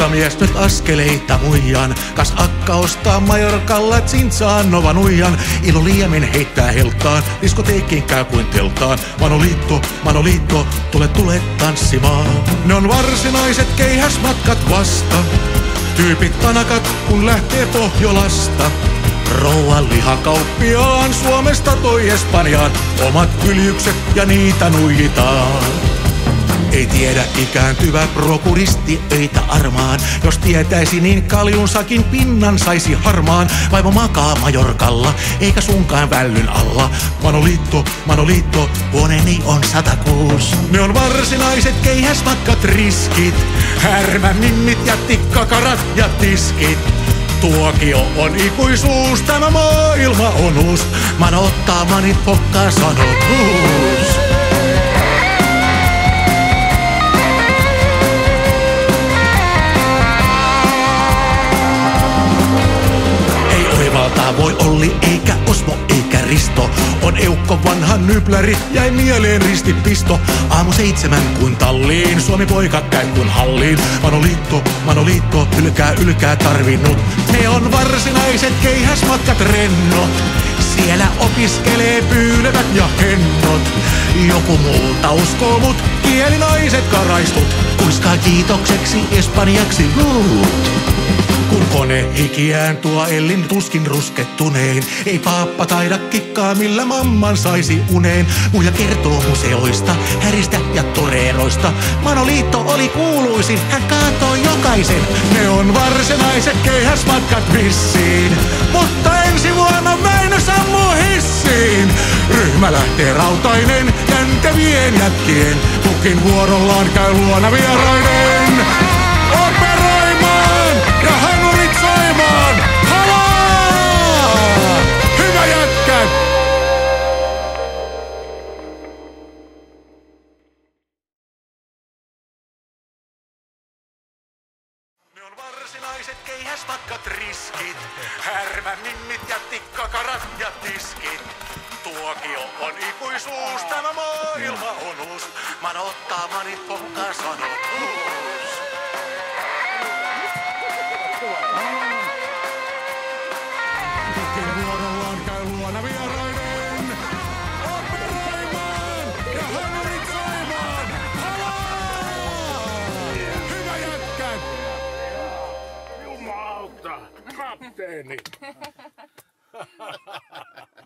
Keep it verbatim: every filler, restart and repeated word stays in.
Poikamies nyt askeleita muijan, kas akka ostaa Majorkalla tsinsaan nova nuijan. Ilo liemin heittää heltaan, diskoteekkiin käy kuin teltaan. Manoliitto, Manoliitto, tule tule tanssimaan. Ne on varsinaiset keihäsmatkat vasta, tyypit tanakat kun lähtee Pohjolasta. Rouvan lihakauppiaan Suomesta toi Espanjaan, omat kyljykset ja niitä nuijitaan. Ei tiedä ikääntyvä prokuristi öitä armaan, jos tietäisi niin kaljunsakin pinnan saisi harmaan. Vaimo makaa Majorkalla, eikä sunkaan vällyn alla. Manoliitto, Manoliitto, huoneeni on sata kuusi. Ne on varsinaiset keihäsmatkat riskit, härmämimmit ja tikkakarat ja tiskit. Tuokio on ikuisuus, tämä maailma on uus. Mano ottaa manit pokkaa sanotuus. Ei oivaltaa voi Olli eikä Osmo eikä Risto. On eukko vanha nypläri, jäi mieleen ristipisto. Aamu seitsemän kun talliin, Suomi poika käy kun halliin. Manoliitto, Manoliitto, ylkää ylkää tarvinnut. Ne on varsinaiset keihäsmatkat rennot. Siellä opiskelee pyylevät ja hennot. Joku muuta uskoo mut, kielinaiset karaistut. Kuiskaa kiitokseksi espanjaksi luut. Kun kone hikiään tuo Ellin tuskin ruskettuneen, ei paappa taida kikkaa millä mamman saisi uneen. Muija kertoo museoista, häristä ja toreeroista. Manoliitto oli kuuluisin, hän kaatoi jokaisen. Ne on varsinaiset keihäsmatkat vissiin, mutta ensi vuonna Väinö sammuu hissiin. Ryhmä lähtee rautainen, jäntevien jätkien, kukin vuorollaan käy luona vieraiden. Operoimaan ja hanurit soimaan, halaa! Hyvä jätkät! Ne on varsinaiset keihäsmatkat riskit, härmämimmit ja tikkakarat ja tiskit. Tuokio on ikuisuus, tämä maailma on uus. Mano ottaa manit pokkaa sanotuus. Kukin vuorollaan käy luona vieraiden. Operoimaan ja hanurit soimaan, halaa! Hyvä jätkät! Jumalauta, kapteeni!